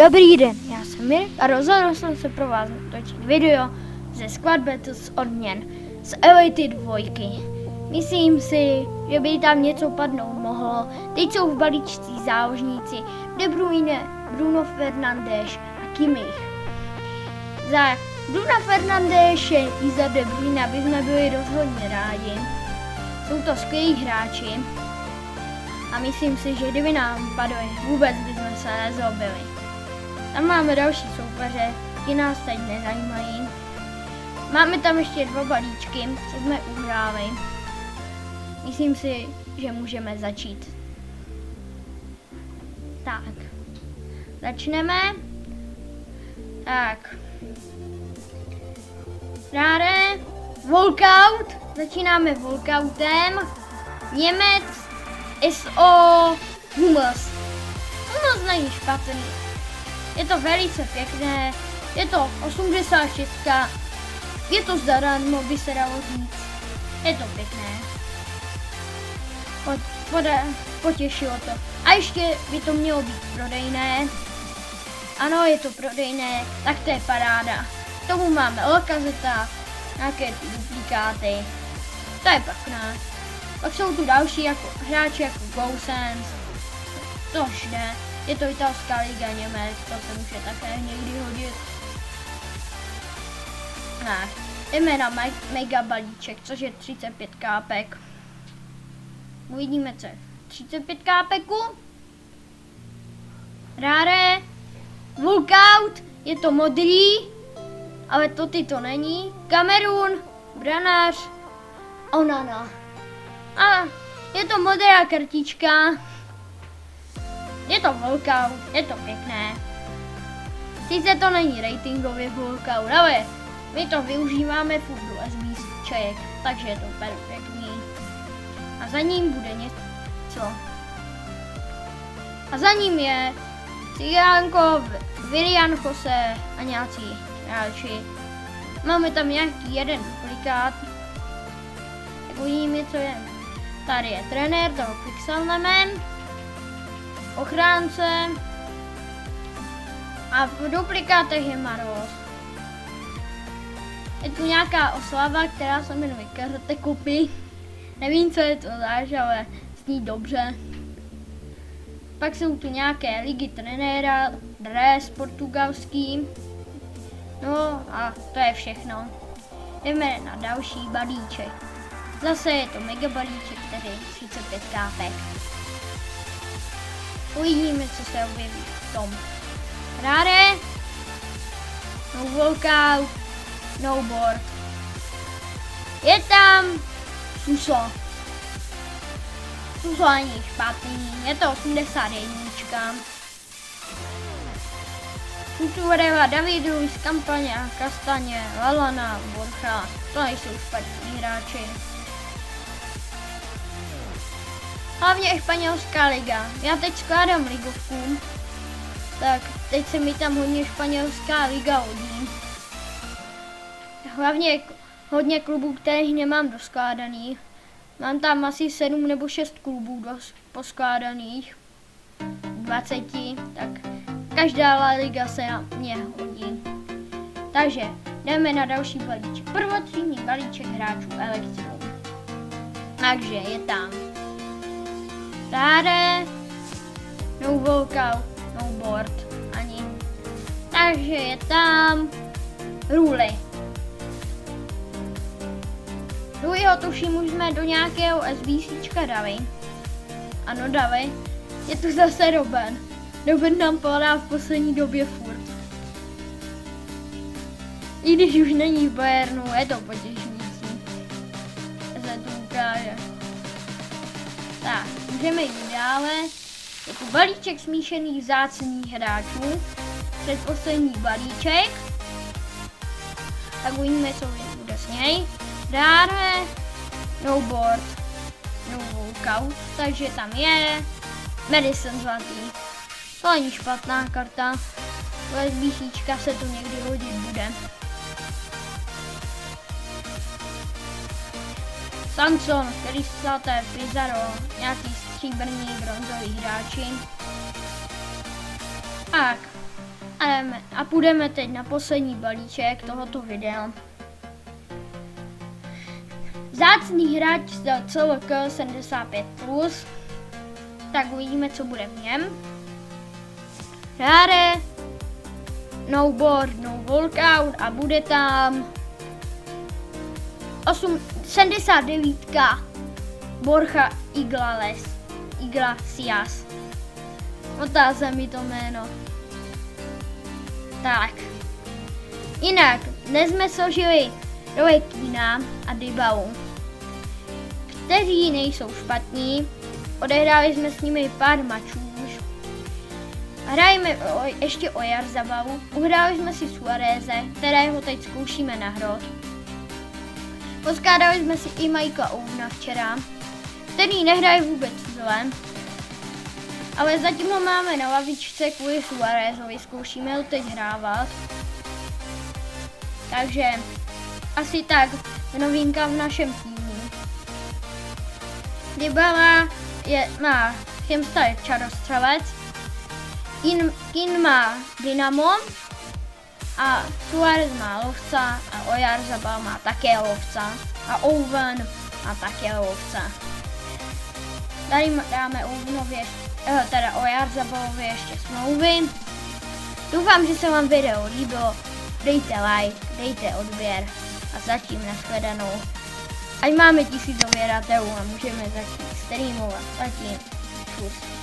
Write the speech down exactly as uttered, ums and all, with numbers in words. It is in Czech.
Dobrý den, já jsem Mirek a rozhodl jsem se pro vás natočit video ze Squad Battles odměn z Elity dvojky. Myslím si, že by tam něco padnout mohlo. Teď jsou v balíčcích záložníci De Bruyne, Bruno Fernandes a Kimmich. Za Bruna Fernandese i za De Bruyne bychom byli rozhodně rádi. Jsou to skvělí hráči a myslím si, že kdyby nám padly, vůbec bychom se nezlobili. Tam máme další soupeře, ti nás teď nezajímají. Máme tam ještě dva balíčky, co jsme uhráli. Myslím si, že můžeme začít. Tak, začneme. Tak. Ráre, walkout, začínáme walkoutem. Němec, S O, Hummels. Hummels není špatný. Je to velice pěkné, je to osmdesát šest, je to zadarmo, by se dalo říct. Je to pěkné. Pod, pod, potěšilo to. A ještě by to mělo být prodejné. Ano, je to prodejné, tak to je paráda. K tomu máme Lacazeta, nějaké ty duplikáty. To je pěkné. Pak jsou tu další jako, hráči jako Gosens. Tož ne. Je to italská liga, Němec, to se může také někdy hodit. Tak, jdeme na me mega balíček, což je třicet pět kápek. Uvidíme, co je třicet pět kápeku. Rare, walkout, je to modrý, ale to ty to není. Kamerun, branář, Onana. A je to modrá kartička. Je to walkout, je to pěkné. Sice to není ratingově walkout, ale my to využíváme furt do SBček, takže je to perfektní. A za ním bude něco. A za ním je Cigánko, Willian Jose a nějací hráči. Máme tam nějaký jeden duplikát. Tak uvidíme, co je. Tady je trenér, toho pixelneme. Ochránce a v duplikátech je Maros. Je tu nějaká oslava, která se jmenuje Karate Kupy. Nevím, co je to zač, ale zní dobře. Pak jsou tu nějaké ligy trenéra, dres portugalský. No a to je všechno. Jdeme na další balíček. Zase je to mega balíček, tedy třicet pět kápek. Uvidíme, co se objeví v tom. Rare, no walkout, no board. Je tam Suso. Suso není špatný, je to osmdesát jedna. Kutureva, David Luiz, Kampaně, Kastaně, Lalana, Borcha. To nejsou špatní hráči. Hlavně španělská liga. Já teď skládám ligovku, tak teď se mi tam hodně španělská liga hodí. Hlavně hodně klubů, kterých nemám doskládaných. Mám tam asi sedm nebo šest klubů dos poskládaných. dvacet, tak každá La liga se na mě hodí. Takže jdeme na další balíček. Prvotřídní balíček hráčů Elektru. Takže je tam Rare, no walkout, no board, ani. Takže je tam Ruli. Ruliho tuším už jsme do nějakého SBCčka dali. Ano, dali. Je to zase Robben. Robben nám padá v poslední době furt. I když už není v Bayernu, je to potěšující. Se to ukáže. Tak, můžeme jít dále. Je tu balíček smíšených vzácných hráčů. Předposlední balíček. Tak uvidíme, co bude s něj. Dále, no board, no walkout. Takže tam je Madison zlatý. To není špatná karta. Lesbíšíčka se tu někdy hodit bude. Sanson, který státe Pizarro, nějaký stříbrní bronzový hráči. Tak, A, jdeme, a půjdeme teď na poslední balíček tohoto videa. Vzácný hráč z C L K sedmdesát pět plus. Tak uvidíme, co bude v něm. Rare, no board, no walkout a bude tam sedmdesát devět Borja Iglesias. Iglesias. Otázá mi to jméno. Tak. Jinak, dnes jsme složili Roy Keane a Dybalu, kteří nejsou špatní. Odehráli jsme s nimi pár mačů už. Hrajeme o, ještě o Jarzabalu. Uhráli jsme si Suareze, kterého teď zkoušíme na hrot. Poskládali jsme si i Mikea Owena včera, který nehraje vůbec zle. Ale zatím ho máme na lavičce kvůli Suarezovi, zkoušíme ho teď hrávat. Takže asi tak novinka v našem týmu. Dybala je, má Chemstar čarostřelec, Keane má Dynamo a Suarez má lovca a Oyarzabal má také lovca a Owen má také lovca. Tady dáme Owenovi, eh, teda Oyarzabalovi ještě smlouvy. Doufám, že se vám video líbilo. Dejte like, dejte odběr a zatím nashledanou. Ať máme tisíc odběratelů a můžeme začít streamovat. Zatím čus.